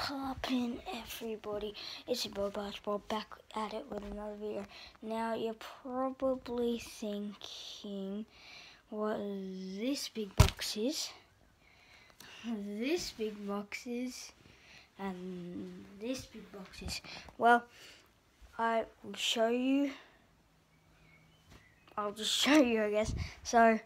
Poppin' everybody, it's your boy Basketball back at it with another video. Now you're probably thinking what this big box is, and this big box is. Well, I will show you. I'll just show you, I guess. So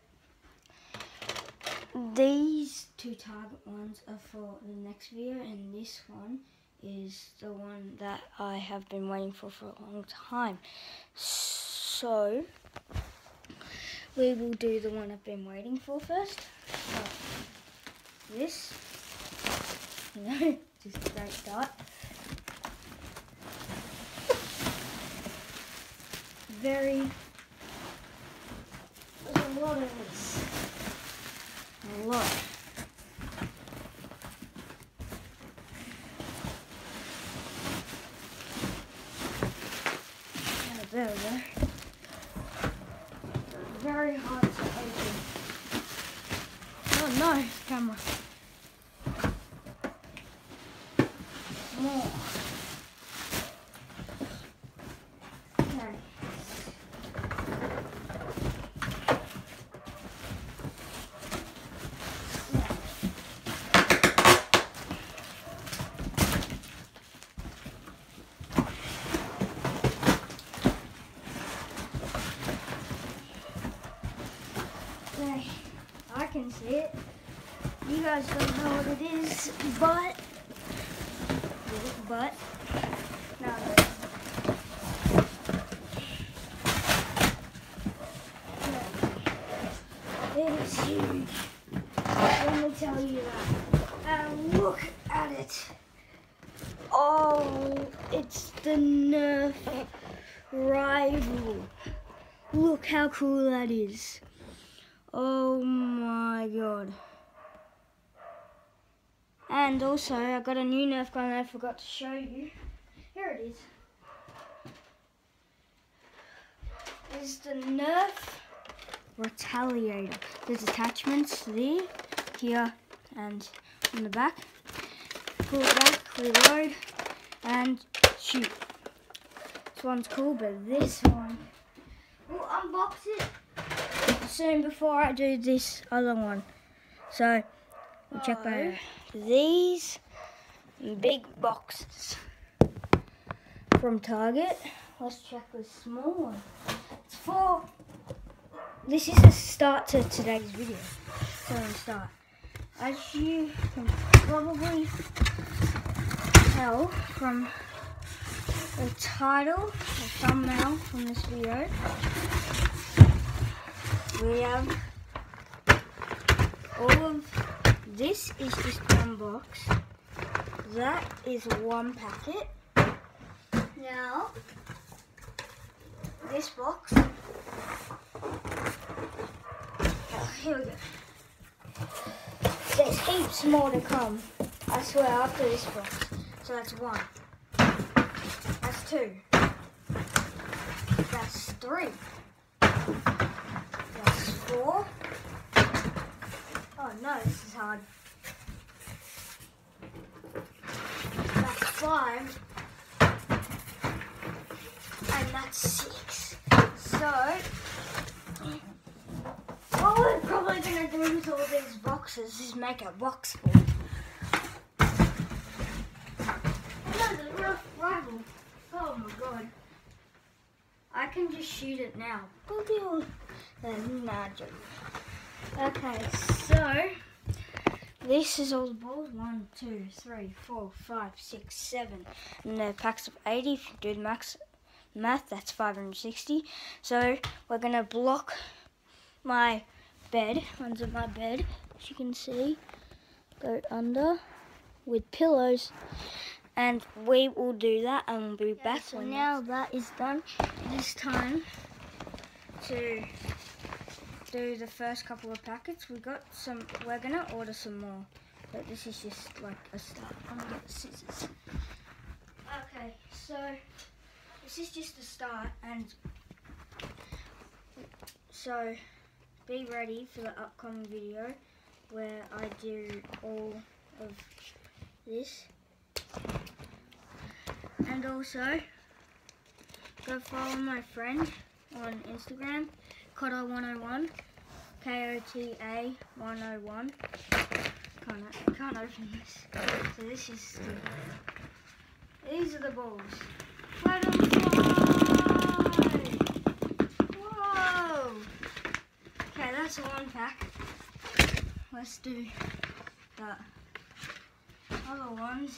these two Target ones are for the next video, and this one is the one that I have been waiting for a long time. So we will do the one I've been waiting for first. So this, just a great start. There's a lot of this. A lot. Oh, there we go. Very hard to open. Oh no, camera. More. Okay. Okay, I can see it. You guys don't know what it is, but no. It is huge. Let me tell you that. And look at it. Oh, it's the Nerf rival. Look how cool that is. Oh my god. And also, I got a new Nerf gun that I forgot to show you. Here it is. It's the Nerf Retaliator. There's attachments there, here, and on the back. Pull it back, reload, and shoot. This one's cool, but this one, we'll unbox it soon before I do this other one. So we'll check out these big boxes from Target. Let's check the small one. It's for, this is a start to today's video. So I'm start. As you can probably tell from the title, the thumbnail from this video, we have all of this is just one box. That is one packet. Now, this box, here we go. There's heaps more to come, I swear, after this box. So that's one. That's two. That's three. That's four. Oh no, this is hard. That's five. And that's six. So, what we're probably going to do with all these boxes is make a box full. Another rough rival. Oh my god. I can just shoot it now. Okay, so this is all the balls. 1, 2, 3, 4, 5, 6, 7. And the packs of 80. If you do the math, that's 560. So we're gonna block my bed, under my bed, as you can see. Go under with pillows. And we will do that, and we'll be back. So now that is done, it is time to do the first couple of packets. We're gonna order some more, but this is just like a start. I'm gonna get the scissors. Okay, so this is just a start, and so be ready for the upcoming video where I do all of this. And also, go follow my friend on Instagram, Kota101, KOTA 101. Can't open this. So this is these are the balls. Let them fly! Whoa! Okay, that's one pack. Let's do the other ones.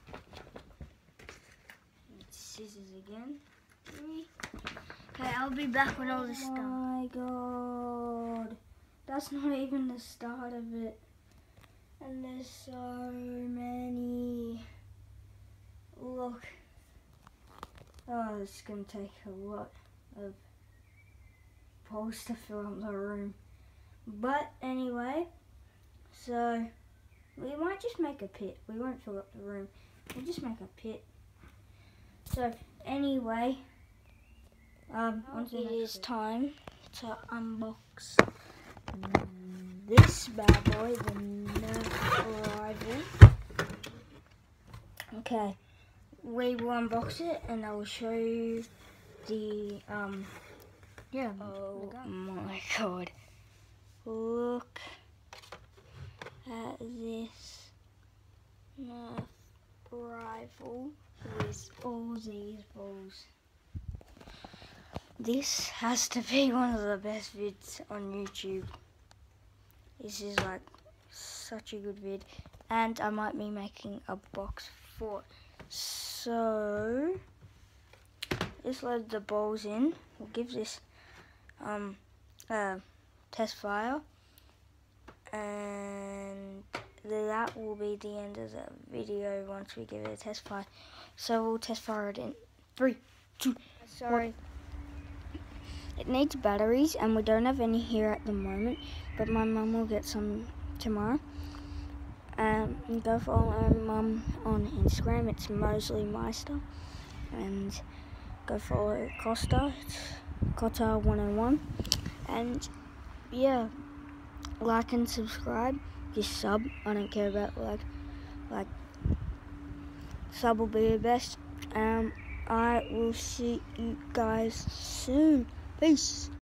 Scissors again. 3. Okay, I'll be back when all this starts. Oh my god. That's not even the start of it. And there's so many. Look. Oh, it's going to take a lot of balls to fill up the room. But anyway, so we might just make a pit. We won't fill up the room. We'll just make a pit. So anyway, it is time to unbox this bad boy, the Nerf Rival. Okay, we will unbox it and I will show you the oh my god, look at this Nerf Rival with all these balls. This has to be one of the best vids on YouTube. This is like such a good vid, and I might be making a box for it. So let's load the balls in. We'll give this test file, and that will be the end of the video once we give it a test fire. So we'll test fire it in 3, 2, sorry. It needs batteries and we don't have any here at the moment, but my mum will get some tomorrow. Go follow my mum on Instagram, it's Mosley Meister, and go follow Costa, it's Kota101, and yeah, like and subscribe, just sub, I don't care about like sub will be the best. I will see you guys soon. Peace.